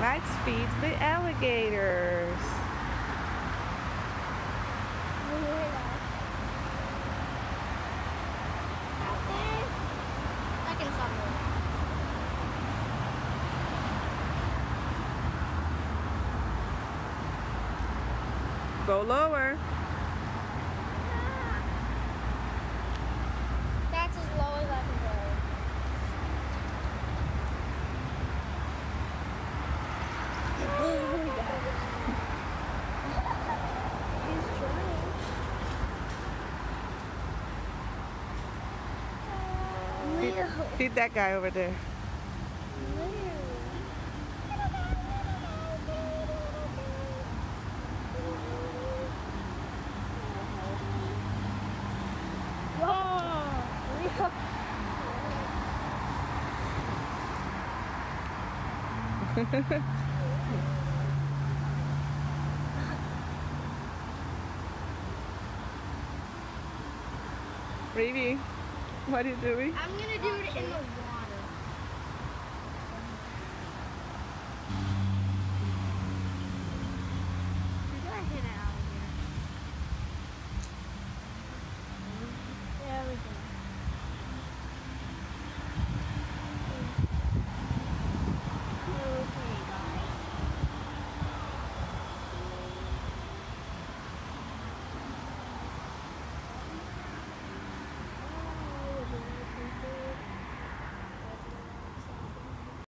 Max feeds the alligators. Out there? I can stop it. Go lower. That's as low as I can go. He's trying. Feed that guy over there. Revie, what are you doing? I'm gonna do it in the water.